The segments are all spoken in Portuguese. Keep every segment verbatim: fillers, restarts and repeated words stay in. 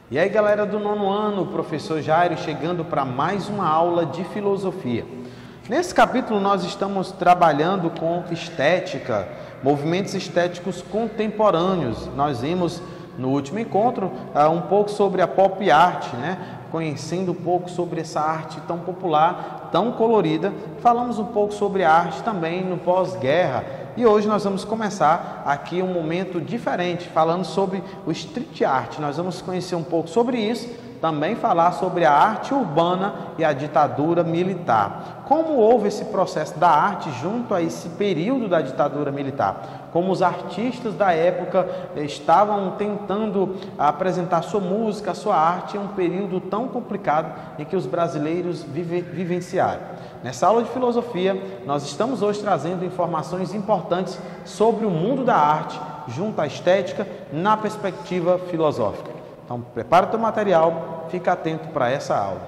E aí, galera do nono ano, o professor Jairo chegando para mais uma aula de filosofia. Nesse capítulo nós estamos trabalhando com estética, movimentos estéticos contemporâneos. Nós vimos no último encontro uh, um pouco sobre a pop art, né? Conhecendo um pouco sobre essa arte tão popular, tão colorida. Falamos um pouco sobre a arte também no pós-guerra. E hoje nós vamos começar aqui um momento diferente, falando sobre o street art. Nós vamos conhecer um pouco sobre isso, também falar sobre a arte urbana e a ditadura militar. Como houve esse processo da arte junto a esse período da ditadura militar? Como os artistas da época estavam tentando apresentar sua música, sua arte em um período tão complicado em que os brasileiros vive, vivenciaram. Nessa aula de filosofia, nós estamos hoje trazendo informações importantes sobre o mundo da arte junto à estética na perspectiva filosófica. Então, prepara o teu material, fica atento para essa aula.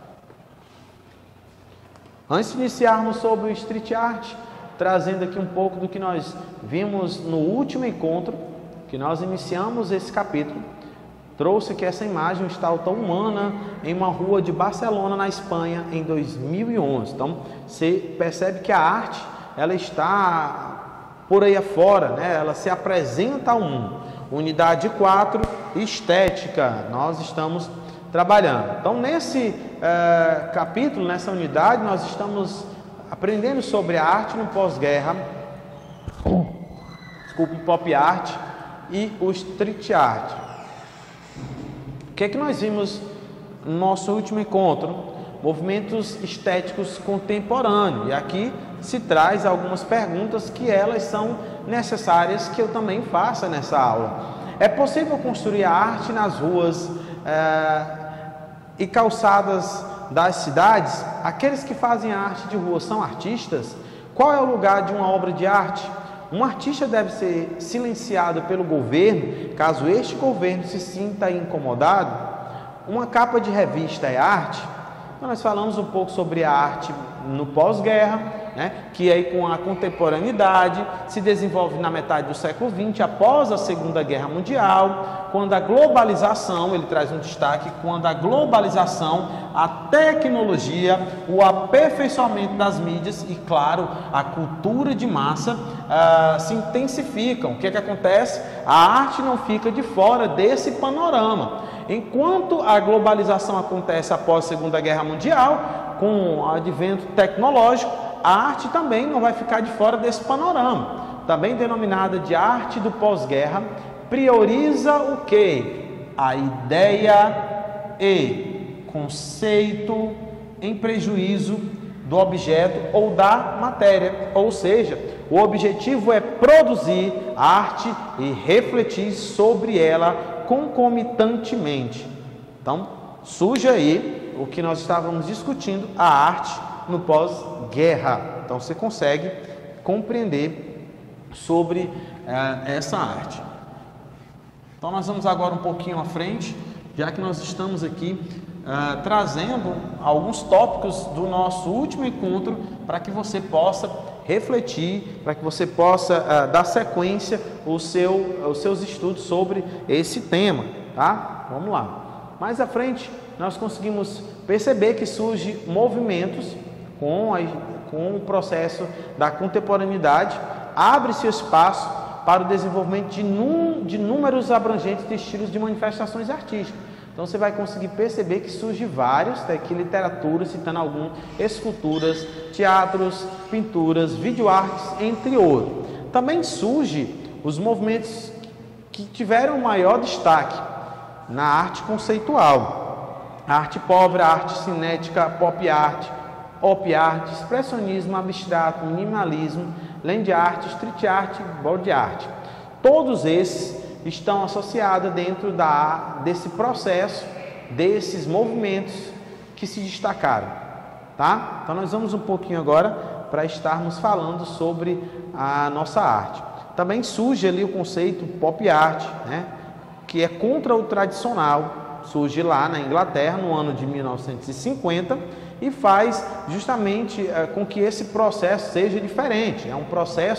Antes de iniciarmos sobre o street art, trazendo aqui um pouco do que nós vimos no último encontro, que nós iniciamos esse capítulo, trouxe aqui essa imagem, uma estátua humana em uma rua de Barcelona, na Espanha, em dois mil e onze. Então, você percebe que a arte, ela está por aí afora, né? Ela se apresenta ao mundo. Unidade quatro, estética, nós estamos trabalhando. Então, nesse eh, capítulo, nessa unidade, nós estamos aprendendo sobre a arte no pós-guerra, desculpa, pop art e o street art. O que é que nós vimos no nosso último encontro? Movimentos estéticos contemporâneos. E aqui se traz algumas perguntas que elas são necessárias que eu também faça nessa aula. É possível construir a arte nas ruas é, e calçadas das cidades? Aqueles que fazem a arte de rua são artistas? Qual é o lugar de uma obra de arte? Um artista deve ser silenciado pelo governo, caso este governo se sinta incomodado? Uma capa de revista é arte? Então, nós falamos um pouco sobre a arte no pós-guerra, né, que aí com a contemporaneidade se desenvolve na metade do século vinte, após a Segunda Guerra Mundial, quando a globalização, ele traz um destaque, quando a globalização, a tecnologia, o aperfeiçoamento das mídias e, claro, a cultura de massa uh, se intensificam. O que é que acontece? A arte não fica de fora desse panorama. Enquanto a globalização acontece após a Segunda Guerra Mundial, com o advento tecnológico, a arte também não vai ficar de fora desse panorama. Também denominada de arte do pós-guerra, prioriza o quê? A ideia e conceito em prejuízo do objeto ou da matéria. Ou seja, o objetivo é produzir arte e refletir sobre ela concomitantemente. Então, surge aí o que nós estávamos discutindo, a arte no pós-guerra. Então, você consegue compreender sobre uh, essa arte. Então, nós vamos agora um pouquinho à frente, já que nós estamos aqui uh, trazendo alguns tópicos do nosso último encontro para que você possa refletir, para que você possa uh, dar sequência ao seu, aos seus estudos sobre esse tema, tá? Vamos lá. Mais à frente, nós conseguimos perceber que surgem movimentos com, a, com o processo da contemporaneidade, abre-se espaço para o desenvolvimento de, num, de números abrangentes de estilos de manifestações artísticas. Então você vai conseguir perceber que surge vários, tá aqui literatura, citando alguns, esculturas, teatros, pinturas, videoartes, entre outros. Também surge os movimentos que tiveram maior destaque na arte conceitual. A arte pobre, a arte cinética, pop art, op art, expressionismo, abstrato, minimalismo, land art, street art, board art. Todos esses estão associados dentro da, desse processo, desses movimentos que se destacaram, tá? Então nós vamos um pouquinho agora para estarmos falando sobre a nossa arte. Também surge ali o conceito pop art, né? Que é contra o tradicional, surge lá na Inglaterra no ano de mil novecentos e cinquenta e faz justamente é, com que esse processo seja diferente. É um processo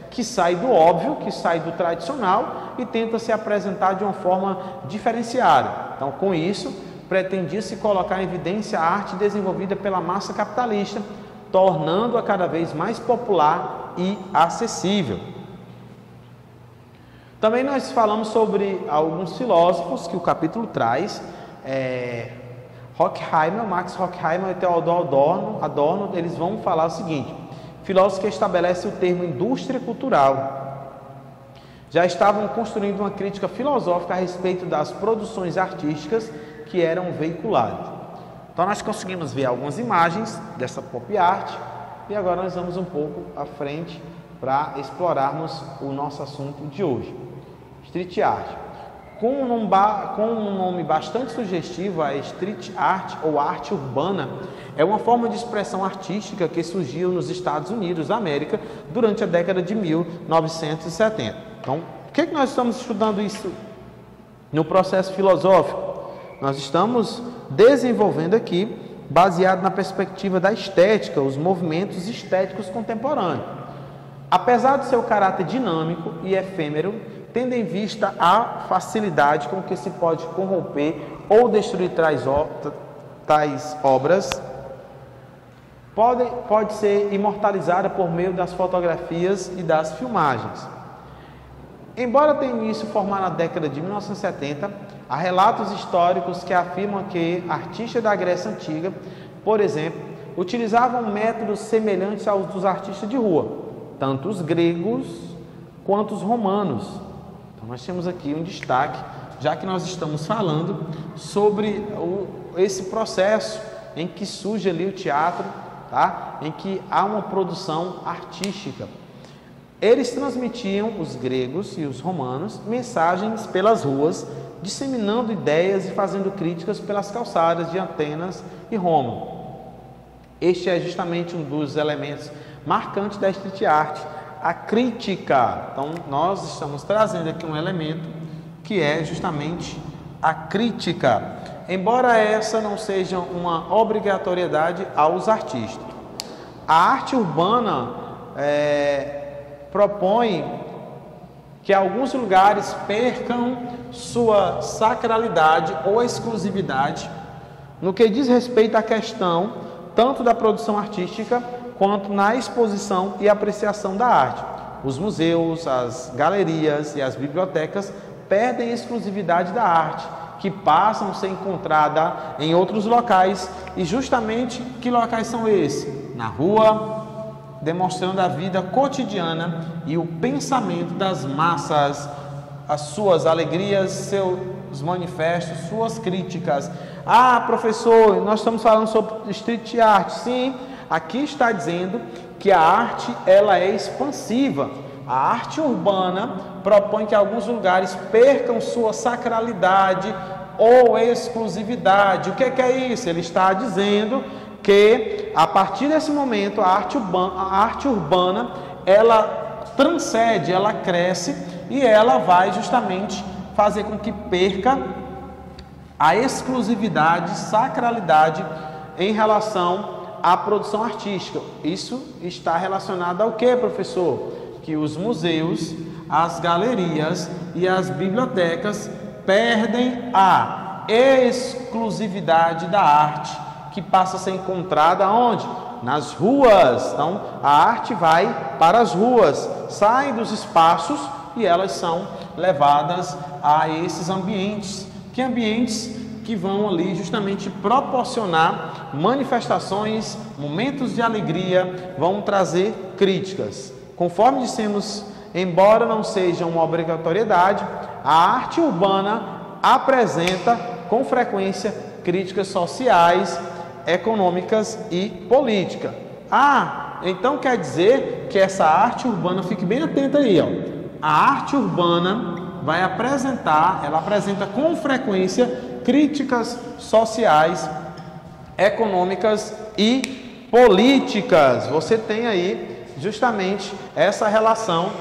que sai do óbvio, que sai do tradicional e tenta se apresentar de uma forma diferenciada. Então, com isso, pretendia-se colocar em evidência a arte desenvolvida pela massa capitalista, tornando-a cada vez mais popular e acessível. Também nós falamos sobre alguns filósofos que o capítulo traz, é, Horkheimer, Max Horkheimer e Theodor Adorno, Adorno, eles vão falar o seguinte: filósofos que estabelecem o termo indústria cultural já estavam construindo uma crítica filosófica a respeito das produções artísticas que eram veiculadas. Então nós conseguimos ver algumas imagens dessa pop art e agora nós vamos um pouco à frente para explorarmos o nosso assunto de hoje. Street art. Com um, nome, com um nome bastante sugestivo, a street art ou arte urbana é uma forma de expressão artística que surgiu nos Estados Unidos da América durante a década de mil novecentos e setenta. Então, por que, que nós estamos estudando isso no processo filosófico? Nós estamos desenvolvendo aqui, baseado na perspectiva da estética, os movimentos estéticos contemporâneos. Apesar do seu caráter dinâmico e efêmero, tendo em vista a facilidade com que se pode corromper ou destruir tais, tais obras, pode, pode ser imortalizada por meio das fotografias e das filmagens. Embora tenha início formado na década de mil novecentos e setenta, há relatos históricos que afirmam que artistas da Grécia Antiga, por exemplo, utilizavam métodos semelhantes aos dos artistas de rua, tanto os gregos quanto os romanos. Então, nós temos aqui um destaque, já que nós estamos falando sobre o, esse processo em que surge ali o teatro, tá? Em que há uma produção artística. Eles transmitiam, os gregos e os romanos, mensagens pelas ruas, disseminando ideias e fazendo críticas pelas calçadas de Atenas e Roma. Este é justamente um dos elementos marcantes da street art, a crítica. Então, nós estamos trazendo aqui um elemento que é justamente a crítica, embora essa não seja uma obrigatoriedade aos artistas. A arte urbana é, propõe que alguns lugares percam sua sacralidade ou exclusividade no que diz respeito à questão tanto da produção artística quanto na exposição e apreciação da arte. Os museus, as galerias e as bibliotecas perdem a exclusividade da arte, que passam a ser encontrada em outros locais. E justamente que locais são esses? Na rua, demonstrando a vida cotidiana e o pensamento das massas, as suas alegrias, seus manifestos, suas críticas. Ah, professor, nós estamos falando sobre street art. Sim, aqui está dizendo que a arte ela é expansiva. A arte urbana propõe que alguns lugares percam sua sacralidade ou exclusividade. O que é, que é isso? Ele está dizendo que a partir desse momento a arte urbana, a arte urbana ela transcende, ela cresce e ela vai justamente fazer com que perca a exclusividade, sacralidade em relação à produção artística. Isso está relacionado ao que, professor? Que os museus, as galerias e as bibliotecas perdem a exclusividade da arte, que passa a ser encontrada onde? Nas ruas. Então, a arte vai para as ruas, sai dos espaços e elas são levadas a esses ambientes. Que ambientes que vão ali justamente proporcionar manifestações, momentos de alegria, vão trazer críticas. Conforme dissemos, embora não seja uma obrigatoriedade, a arte urbana apresenta com frequência críticas sociais, econômicas e políticas. Ah, então quer dizer que essa arte urbana, fique bem atento aí, ó. A arte urbana vai apresentar, ela apresenta com frequência críticas sociais, econômicas e políticas. Você tem aí justamente essa relação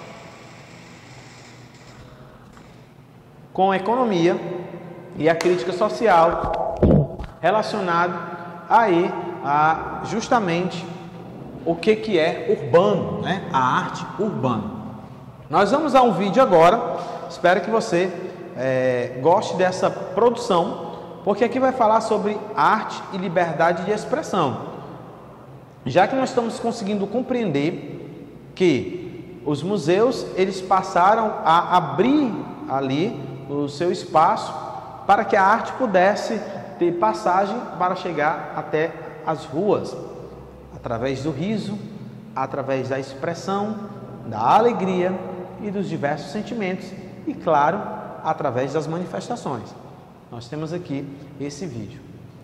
com a economia e a crítica social relacionado aí a justamente o que, que é urbano, né? A arte urbana. Nós vamos a um vídeo agora, espero que você é, goste dessa produção, porque aqui vai falar sobre arte e liberdade de expressão. Já que nós estamos conseguindo compreender que os museus, eles passaram a abrir ali o seu espaço para que a arte pudesse ter passagem para chegar até as ruas, através do riso, através da expressão, da alegria e dos diversos sentimentos e, claro, através das manifestações. Nós temos aqui esse vídeo.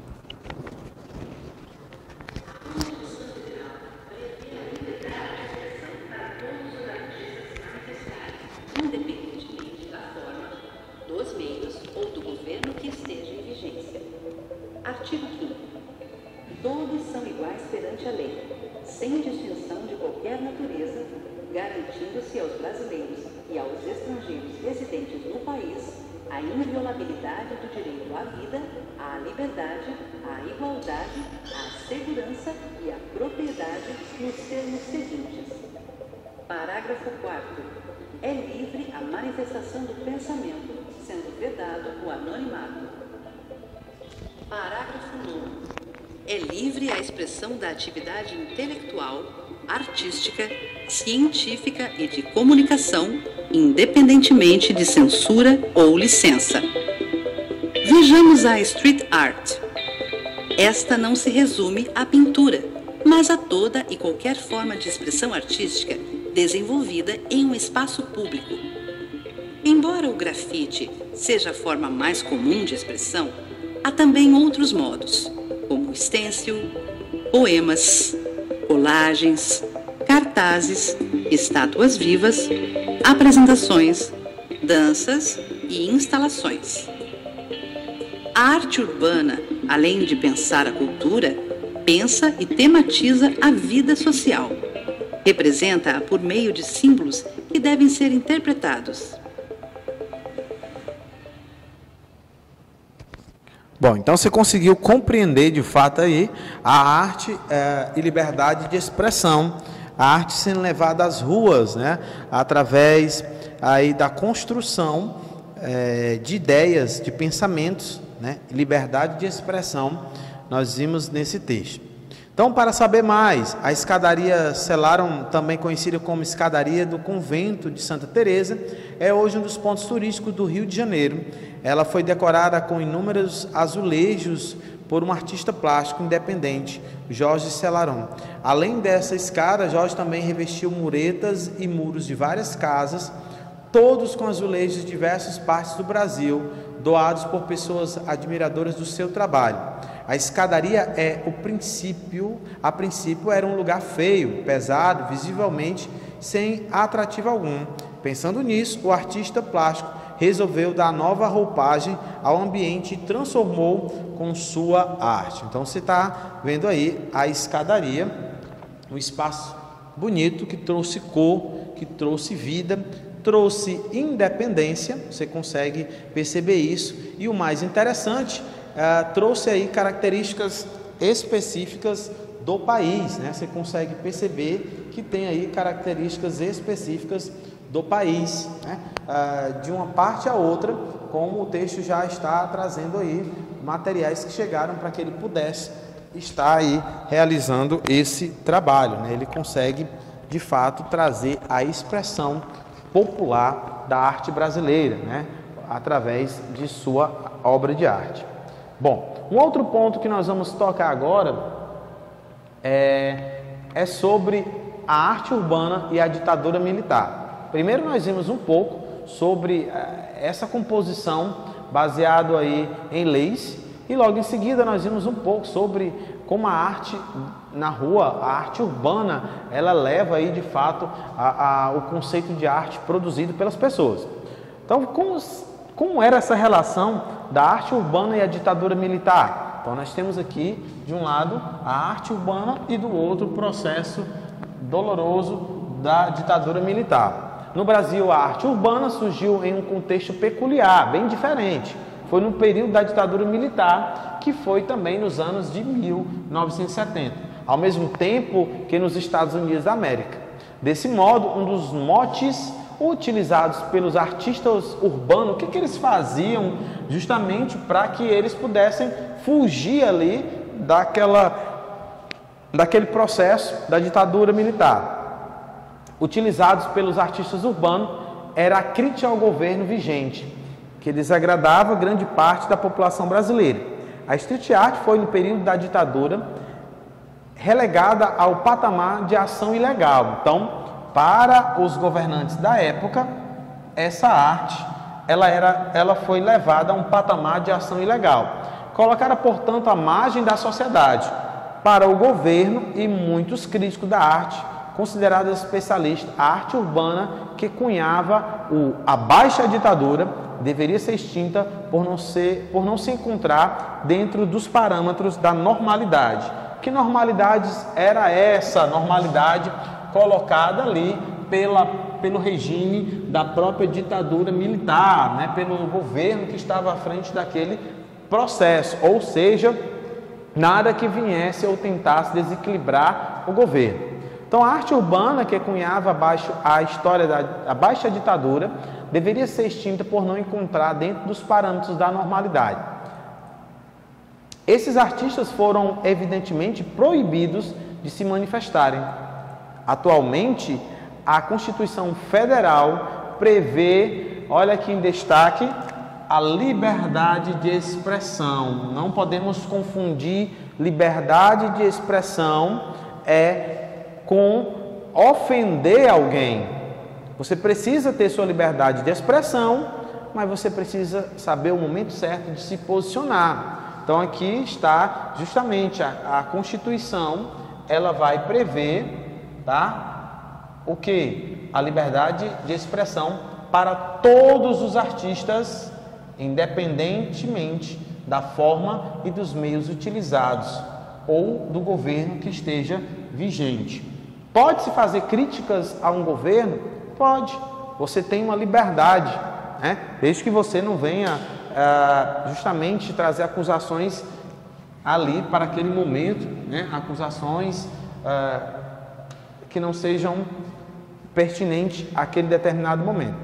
Independentemente da forma, dos meios ou do governo que esteja em vigência. Artigo quinto. Todos são iguais perante a lei, sem distinção de qualquer natureza, garantindo-se aos brasileiros e aos estrangeiros residentes no país a inviolabilidade do direito à vida, à liberdade, à igualdade, à segurança e à propriedade nos termos seguintes. Parágrafo quarto. É livre a manifestação do pensamento, sendo vedado o anonimato. Parágrafo nono. É livre a expressão da atividade intelectual, artística, científica e de comunicação, independentemente de censura ou licença. Vejamos a street art. Esta não se resume à pintura, mas a toda e qualquer forma de expressão artística desenvolvida em um espaço público. Embora o grafite seja a forma mais comum de expressão, há também outros modos, como stencil, poemas, colagens, cartazes, estátuas vivas, apresentações, danças e instalações. A arte urbana, além de pensar a cultura, pensa e tematiza a vida social. Representa-a por meio de símbolos que devem ser interpretados. Bom, então você conseguiu compreender de fato aí a arte é, e liberdade de expressão, a arte sendo levada às ruas, né, através aí da construção é, de ideias, de pensamentos, né, liberdade de expressão, nós vimos nesse texto. Então, para saber mais, a escadaria Celaron, também conhecida como escadaria do Convento de Santa Teresa, é hoje um dos pontos turísticos do Rio de Janeiro. Ela foi decorada com inúmeros azulejos por um artista plástico independente, Jorge Celaron. Além dessa escada, Jorge também revestiu muretas e muros de várias casas, todos com azulejos de diversas partes do Brasil, doados por pessoas admiradoras do seu trabalho. A escadaria é o princípio, a princípio era um lugar feio, pesado, visivelmente sem atrativo algum. Pensando nisso, o artista plástico resolveu dar nova roupagem ao ambiente e transformou com sua arte. Então você está vendo aí a escadaria, um espaço bonito que trouxe cor, que trouxe vida, trouxe independência, você consegue perceber isso. E o mais interessante, Uh, trouxe aí características específicas do país, né? Você consegue perceber que tem aí características específicas do país, né? Uh, de uma parte a outra, como o texto já está trazendo aí materiais que chegaram para que ele pudesse estar aí realizando esse trabalho, né? Ele consegue de fato trazer a expressão popular da arte brasileira, né? Através de sua obra de arte. Bom, um outro ponto que nós vamos tocar agora é, é sobre a arte urbana e a ditadura militar. Primeiro nós vimos um pouco sobre essa composição baseado aí em leis e logo em seguida nós vimos um pouco sobre como a arte na rua, a arte urbana, ela leva aí de fato a, a, o conceito de arte produzido pelas pessoas. Então, como Como era essa relação da arte urbana e a ditadura militar? Então nós temos aqui, de um lado, a arte urbana e do outro, o processo doloroso da ditadura militar. No Brasil, a arte urbana surgiu em um contexto peculiar, bem diferente. Foi no período da ditadura militar, que foi também nos anos de mil novecentos e setenta. ao mesmo tempo que nos Estados Unidos da América. Desse modo, um dos motes utilizados pelos artistas urbanos, o que, que eles faziam justamente para que eles pudessem fugir ali daquela, daquele processo da ditadura militar. Utilizados pelos artistas urbanos era a crítica ao governo vigente, que desagradava grande parte da população brasileira. A street art foi, no período da ditadura, relegada ao patamar de ação ilegal. Então, para os governantes da época, essa arte ela, era, ela foi levada a um patamar de ação ilegal, colocada, portanto, à margem da sociedade. Para o governo e muitos críticos da arte, considerados especialistas, a arte urbana que cunhava o, a baixa ditadura deveria ser extinta por não, ser, por não se encontrar dentro dos parâmetros da normalidade. Que normalidades era essa normalidade colocada ali pela, pelo regime da própria ditadura militar, né, pelo governo que estava à frente daquele processo, ou seja, nada que viesse ou tentasse desequilibrar o governo. Então, a arte urbana que cunhava abaixo a história da a baixa ditadura deveria ser extinta por não encontrar dentro dos parâmetros da normalidade. Esses artistas foram evidentemente proibidos de se manifestarem. Atualmente, a Constituição Federal prevê, olha aqui em destaque, a liberdade de expressão. Não podemos confundir liberdade de expressão é com ofender alguém. Você precisa ter sua liberdade de expressão, mas você precisa saber o momento certo de se posicionar. Então aqui está justamente a, a Constituição, ela vai prever, tá, o que? A liberdade de expressão para todos os artistas, independentemente da forma e dos meios utilizados ou do governo que esteja vigente. Pode-se fazer críticas a um governo? Pode. Você tem uma liberdade, né? Desde que você não venha uh, justamente trazer acusações ali para aquele momento, né? Acusações uh, que não sejam pertinentes àquele determinado momento.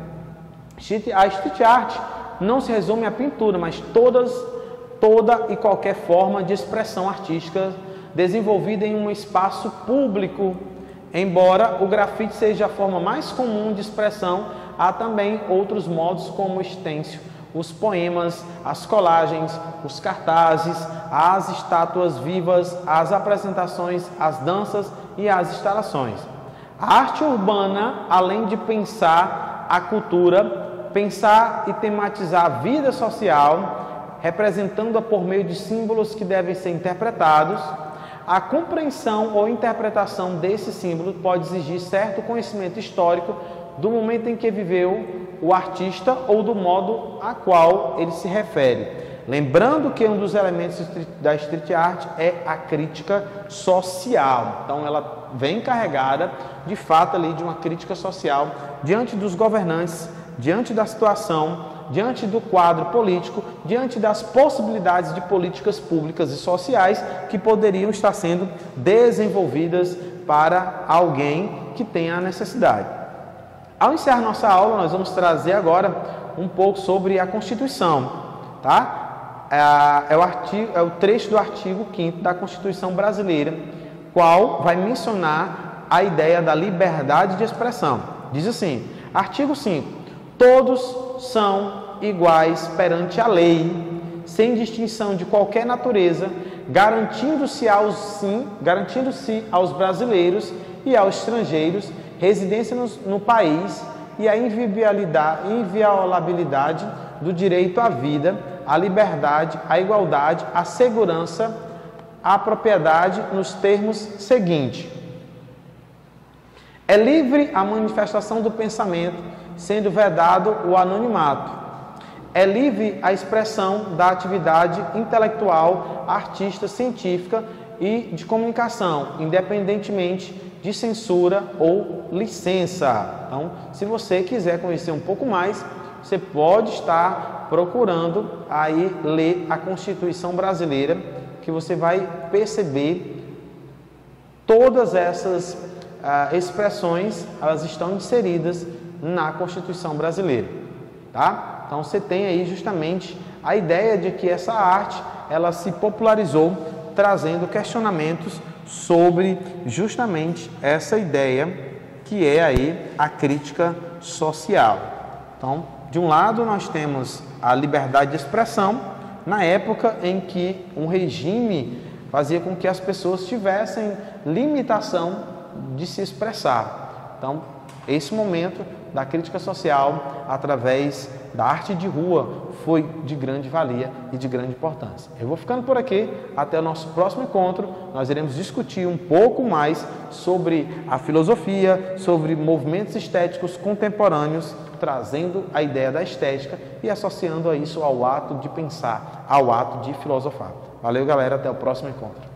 A street art não se resume à pintura, mas todas, toda e qualquer forma de expressão artística desenvolvida em um espaço público. Embora o grafite seja a forma mais comum de expressão, há também outros modos como o stencil, os poemas, as colagens, os cartazes, as estátuas vivas, as apresentações, as danças e as instalações. A arte urbana, além de pensar a cultura, pensar e tematizar a vida social, representando-a por meio de símbolos que devem ser interpretados, a compreensão ou interpretação desse símbolo pode exigir certo conhecimento histórico do momento em que viveu o artista ou do modo a qual ele se refere. Lembrando que um dos elementos da street art é a crítica social. Então ela vem carregada de fato ali de uma crítica social diante dos governantes, diante da situação, diante do quadro político, diante das possibilidades de políticas públicas e sociais que poderiam estar sendo desenvolvidas para alguém que tenha a necessidade. Ao encerrar nossa aula, nós vamos trazer agora um pouco sobre a Constituição, tá? É, é, o, artigo, é o trecho do artigo quinto da Constituição Brasileira, qual vai mencionar a ideia da liberdade de expressão. Diz assim, artigo cinco, todos são iguais perante a lei, sem distinção de qualquer natureza, garantindo-se aos, sim, garantindo-se aos brasileiros e aos estrangeiros residência no, no país e a inviolabilidade, inviolabilidade do direito à vida, à liberdade, à igualdade, à segurança, à propriedade nos termos seguintes. É livre a manifestação do pensamento, sendo vedado o anonimato. É livre a expressão da atividade intelectual, artística, científica e de comunicação, independentemente de censura ou licença. Então, se você quiser conhecer um pouco mais, você pode estar procurando aí ler a Constituição Brasileira, que você vai perceber todas essas uh, expressões, elas estão inseridas na Constituição brasileira, tá? Então você tem aí justamente a ideia de que essa arte, ela se popularizou trazendo questionamentos sobre justamente essa ideia que é aí a crítica social. Então, de um lado nós temos a liberdade de expressão, na época em que um regime fazia com que as pessoas tivessem limitação de se expressar. Então, esse momento da crítica social, através da arte de rua, foi de grande valia e de grande importância. Eu vou ficando por aqui, até o nosso próximo encontro. Nós iremos discutir um pouco mais sobre a filosofia, sobre movimentos estéticos contemporâneos, trazendo a ideia da estética e associando a isso ao ato de pensar, ao ato de filosofar. Valeu, galera, até o próximo encontro.